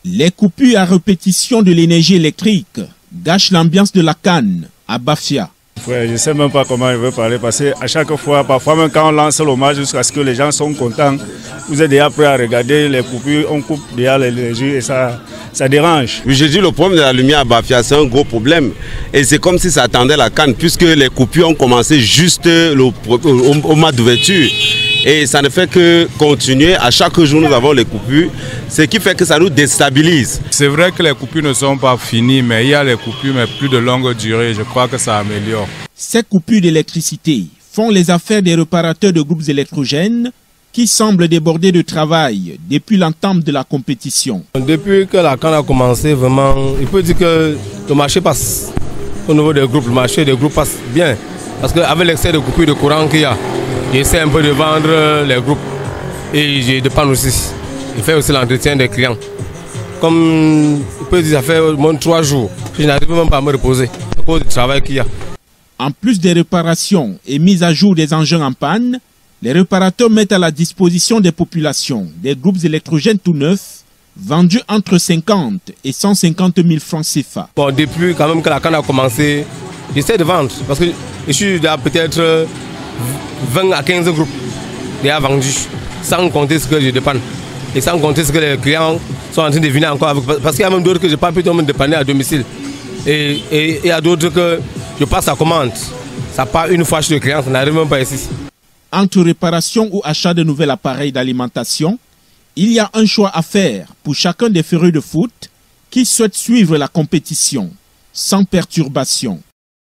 Les coupures à répétition de l'énergie électrique gâchent l'ambiance de la CAN à Bafia. Ouais, je ne sais même pas comment je veux parler parce qu'à chaque fois, parfois même quand on lance l'hommage jusqu'à ce que les gens sont contents, vous êtes déjà prêts à regarder les coupures, on coupe déjà l'énergie et ça dérange. Je dis le problème de la lumière à Bafia, c'est un gros problème. Et c'est comme si ça attendait la CAN puisque les coupures ont commencé juste au mois d'ouverture. Et ça ne fait que continuer. À chaque jour, nous avons les coupures, ce qui fait que ça nous déstabilise. C'est vrai que les coupures ne sont pas finies, mais il y a les coupures, mais plus de longue durée. Je crois que ça améliore. Ces coupures d'électricité font les affaires des réparateurs de groupes électrogènes qui semblent déborder de travail depuis l'entame de la compétition. Depuis que la CAN a commencé, vraiment, il peut dire que le marché passe. Au niveau des groupes, le marché des groupes passe bien. Parce qu'avec l'excès de coupures de courant qu'il y a, j'essaie un peu de vendre les groupes et je dépanne aussi. Je fais aussi l'entretien des clients. Comme je peux dire, ça fait au moins 3 jours. Je n'arrive même pas à me reposer à cause du travail qu'il y a. En plus des réparations et mise à jour des engins en panne, les réparateurs mettent à la disposition des populations des groupes électrogènes tout neufs, vendus entre 50 et 150 000 francs CFA. Bon, depuis quand même que la CAN a commencé, j'essaie de vendre parce que je suis peut-être 20 à 15 groupes déjà vendus, sans compter ce que je dépanne. Et sans compter ce que les clients sont en train de venir encore avec. Parce qu'il y a même d'autres que je n'ai pas pu me dépanner à domicile. Et il y a d'autres que je passe à commande. Ça part une fois chez le client, ça n'arrive même pas ici. Entre réparation ou achat de nouvel appareil d'alimentation, il y a un choix à faire pour chacun des férus de foot qui souhaitent suivre la compétition sans perturbation.